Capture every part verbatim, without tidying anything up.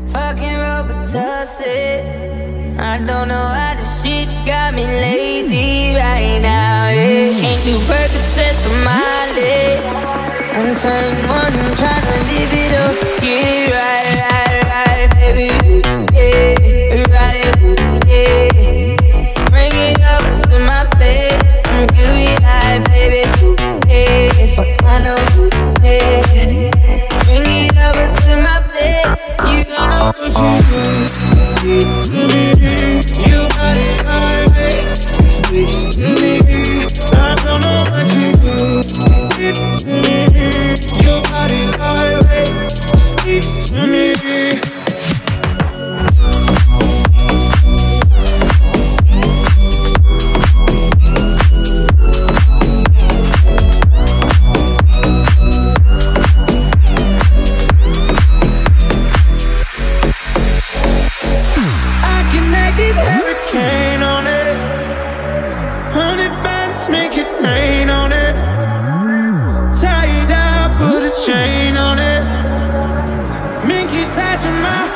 Fucking Robitussin. I don't know how this shit got me lazy right now, yeah. Can't do Percocets on my leg. I'm turning one and trying to live it up. Yeah, right, right, right, baby. Yeah, ride it, yeah. Bring it up to my bed. I'm good with that, baby. Yeah, so I know, yeah. Bring it over to my bed. You don't know what you do to me. You got it highway. Speaks to me. I don't know what you do to me. You got it highway. Speaks to me.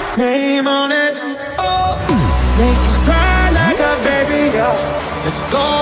Name on it, oh, make you cry like a baby. Let's go